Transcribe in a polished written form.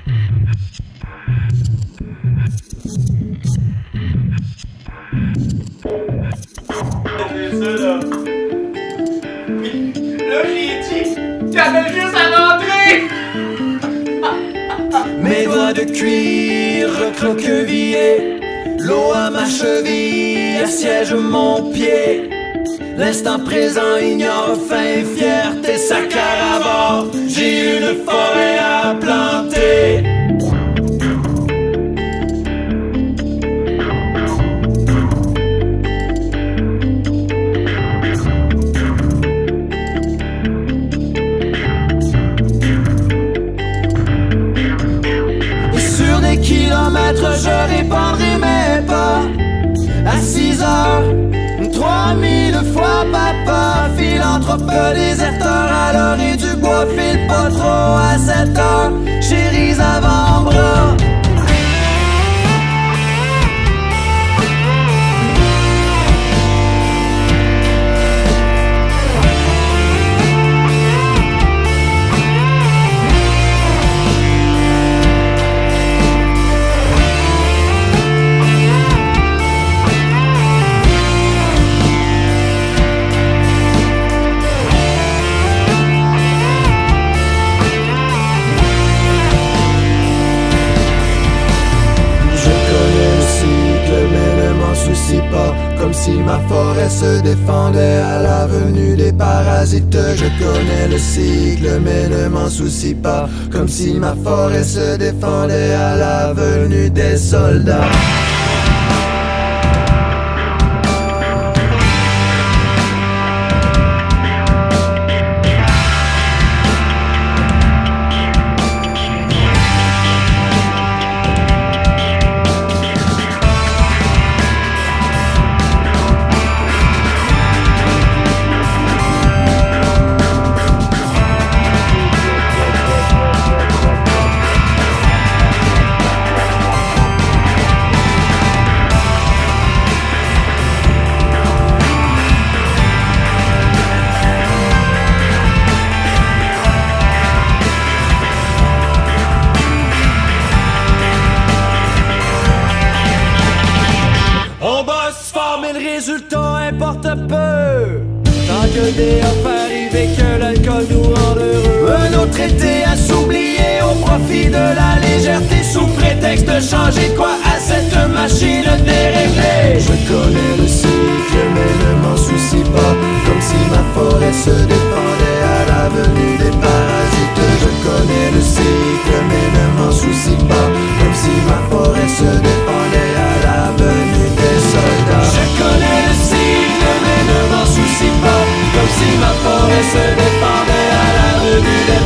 Là, j'ai dit qu'il y avait juste à rentrer! Mes doigts de cuir recroquevillés, l'eau à ma cheville, assiège mon pied. L'instant présent ignore faim et fierté, sa caravane. J'ai une forêt à planter. Kilomètres, je répandrai mes pas. À 6 heures, 3000 fois papa. Philanthrope déserteur à l'orée du bois. File pas trop à 7 heures, chéris avant-bras. Comme si ma forêt se défendait à la venue des parasites. Je connais le cycle mais ne m'en soucie pas. Comme si ma forêt se défendait à la venue des soldats. Mais le résultat importe peu. Tant que des hops arrivent et que l'alcool nous rend heureux. Un autre été à s'oublier au profit de la légèreté, sous prétexte de changer quoi à cette machine déréglée. Je connais le cycle mais ne m'en soucie pas. Comme si ma forêt se défendait à la venue des parasites. Je connais le cycle mais ne m'en soucie pas. Comme si ma forêt se défendait à la venue des soldats. Je connais le cycle mais ne m'en soucie pas. Comme si ma forêt se défendait à la venue des